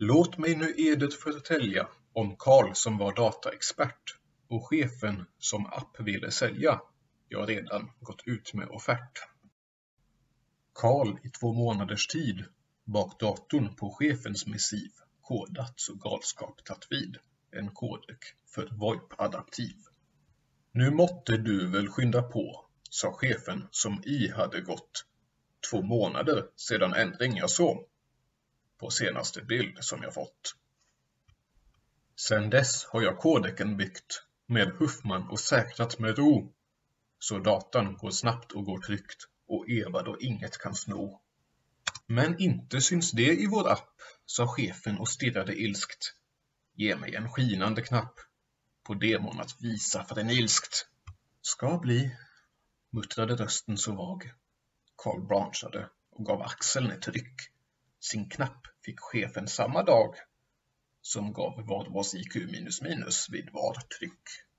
Låt mig nu edet förtälja om Karl som var dataexpert och chefen som app ville sälja. Jag redan gått ut med offert. Karl i 2 månaders tid bak datorn på chefens missiv kodat så galskap tatt vid. En kodek för VoIP-adaptiv. Nu måtte du väl skynda på, sa chefen som hade gått 2 månader sedan ändring jag såg på senaste bild som jag fått. Sen dess har jag kodeken byggt med Huffman och säkrat med ro, så datan går snabbt och går tryggt och Eva då inget kan sno. Men inte syns det i vår app, sa chefen och stirrade ilskt. Ge mig en skinande knapp på demon att visa frenilskt. Ska bli, muttrade rösten så vag. Karl branschade och gav axeln ett tryck. Sin knapp fick chefen samma dag som gav vad was IQ minus vid var tryck.